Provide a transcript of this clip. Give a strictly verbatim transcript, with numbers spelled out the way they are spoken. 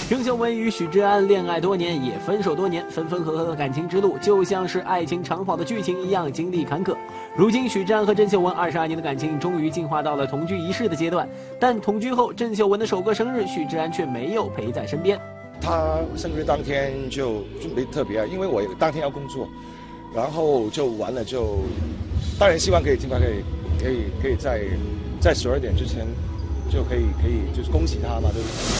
郑秀文与许志安恋爱多年，也分手多年，分分合合的感情之路就像是爱情长跑的剧情一样，经历坎坷。如今，许志安和郑秀文二十二年的感情终于进化到了同居仪式的阶段，但同居后，郑秀文的首个生日，许志安却没有陪在身边。 他生日当天就就没特别啊，因为我当天要工作，然后就完了就，当然希望可以尽快可以可以可以在在十二点之前就可以可以就是恭喜他嘛，对不对？